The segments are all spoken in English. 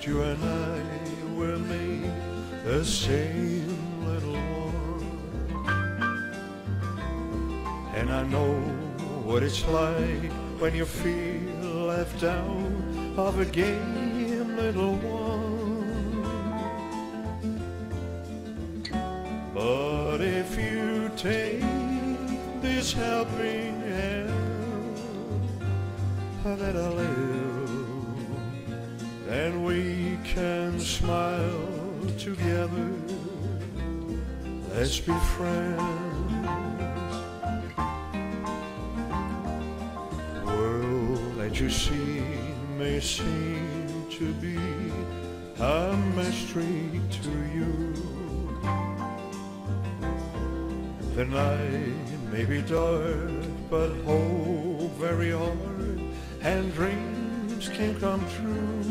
you and I will make the same little one. And I know what it's like when you feel left out of a game, little one. But if you take this helping hand that I live, then we can smile together. Let's be friends. The world that you see may seem to be a mystery to you. The night may be dark, but hope very hard, and dreams can come true.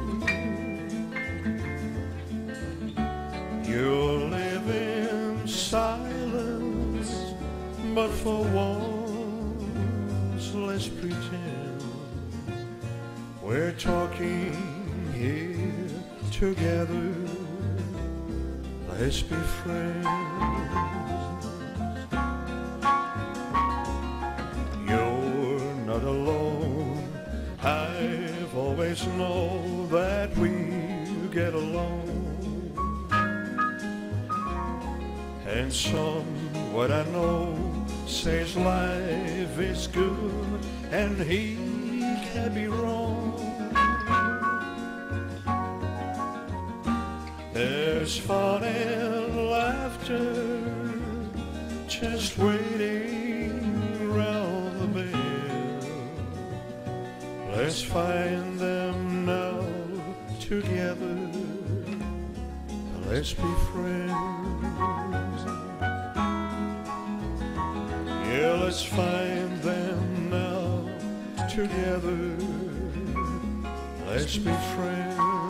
You'll live in silence, but for once let's pretend we're talking here together. Let's be friends. You're not alone. I've always known that we get along. And what I know says life is good and he can be wrong. There's fun and laughter just waiting around the bend. Let's find them now together. Let's be friends. Yeah, let's find them now together. Let's be friends.